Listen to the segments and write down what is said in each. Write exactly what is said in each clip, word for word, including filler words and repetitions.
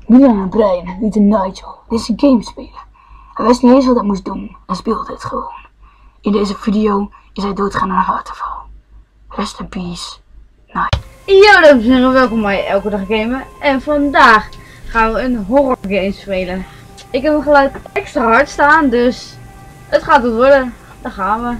Milan en Brian lieten Nigel deze game spelen. Hij wist niet eens wat hij moest doen en speelde het gewoon. In deze video is hij doodgaan aan een hartaanval. Rest in peace, Nigel. Yo dames en heren, welkom bij Elke Dag Gamen. En vandaag gaan we een horror game spelen. Ik heb mijn geluid extra hard staan, dus het gaat het worden. Daar gaan we.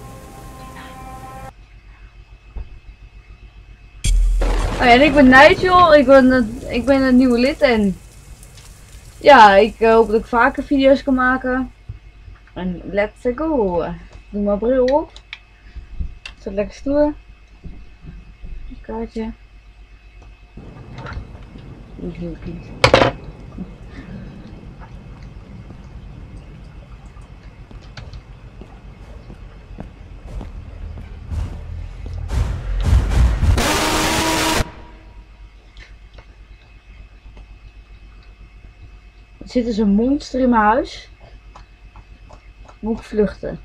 Oh ja, en ik ben Nigel, ik ben het, ik ben het nieuwe lid en ja, ik uh, hoop dat ik vaker video's kan maken. En let's go. Doe mijn bril op. Zet lekker stoer. Een kaartje. Niet heel kind. Er zit dus een monster in mijn huis. Moet ik vluchten?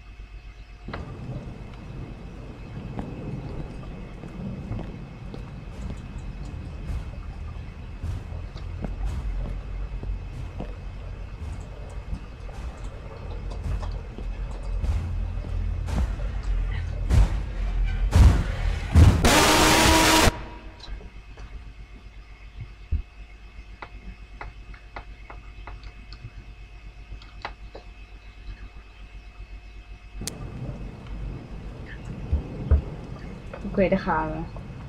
Oké, okay, daar gaan we.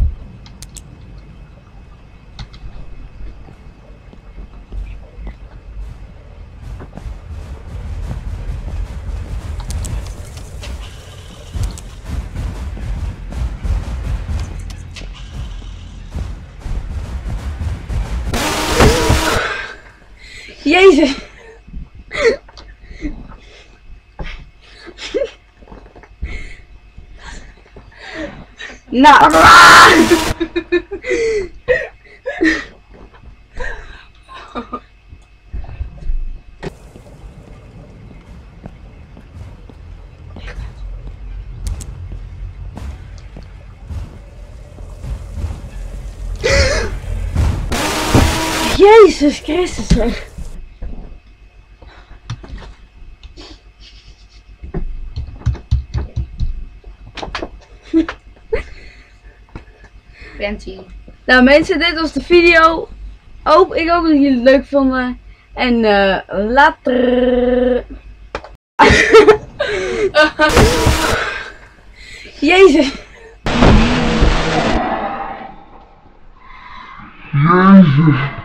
Jezus! Nou, Jezus Christus. Nou mensen, dit was de video. Hoop, ik hoop dat jullie het leuk vonden. En uh, later. Jezus. Jezus.